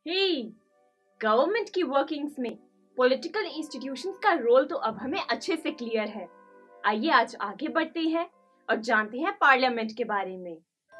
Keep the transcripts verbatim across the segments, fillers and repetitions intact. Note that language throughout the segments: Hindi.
हे, गवर्नमेंट की वर्किंग्स में पॉलिटिकल इंस्टीट्यूशंस का रोल तो अब हमें अच्छे से क्लियर है। आइए आज आगे बढ़ते हैं और जानते हैं पार्लियामेंट के बारे में।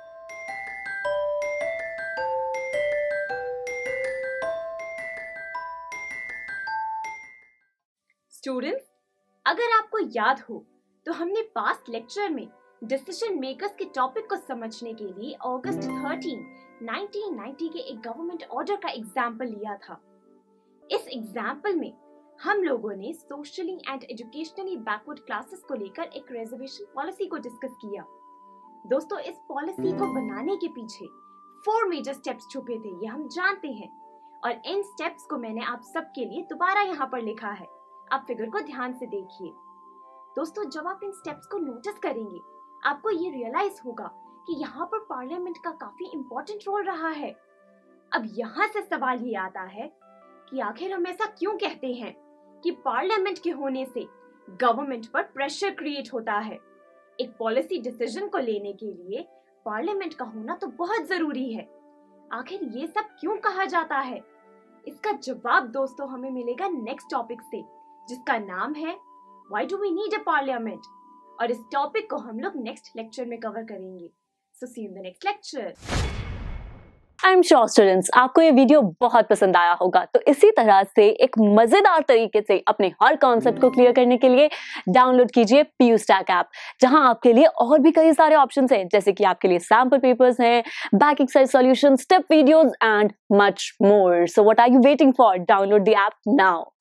स्टूडेंट्स, अगर आपको याद हो तो हमने पास्ट लेक्चर में डिसीजन मेकर्स के टॉपिक को समझने के लिए अगस्त थर्टीन नाइनटीन नाइंटी के एक गवर्नमेंट ऑर्डर का एग्जाम्पल लिया था। इस एग्जाम्पल में हम लोगों ने socially and educationally backward classes को लेकर एक रिजर्वेशन पॉलिसी को डिस्कस किया। दोस्तों, इस पॉलिसी को बनाने के पीछे फोर मेजर स्टेप्स छुपे थे, ये हम जानते हैं, और इन स्टेप्स को मैंने आप सबके लिए दोबारा यहाँ पर लिखा है। आप फिगर को ध्यान से देखिए। दोस्तों, जब आप इन स्टेप्स को नोटिस करेंगे आपको ये रियलाइज होगा कि यहाँ पर पार्लियामेंट का काफी इंपॉर्टेंट रोल रहा है। अब यहाँ से सवाल ये आता है कि आखिर हम ऐसा क्यों कहते हैं कि पार्लियामेंट के होने से गवर्नमेंट पर प्रेशर क्रिएट होता है। एक पॉलिसी डिसीजन को लेने के लिए पार्लियामेंट का होना तो बहुत जरूरी है। आखिर ये सब क्यों कहा जाता है? इसका जवाब दोस्तों हमें मिलेगा नेक्स्ट टॉपिक से, जिसका नाम है Why do we need a parliament? और इस टॉपिक को हम लोग नेक्स्ट लेक्चर में कवर करेंगे। So see you in the next lecture. I am sure students आपको ये वीडियो बहुत पसंद आया होगा। तो इसी तरह से एक मजेदार तरीके से अपने हर कॉन्सेप्ट को क्लियर करने के लिए डाउनलोड कीजिए पीयू स्टैक ऐप, जहां आपके लिए और भी कई सारे ऑप्शंस हैं, जैसे कि आपके लिए सैंपल पेपर्स हैं, back exercise solution, step videos and much more. So what are you waiting for? Download the app now.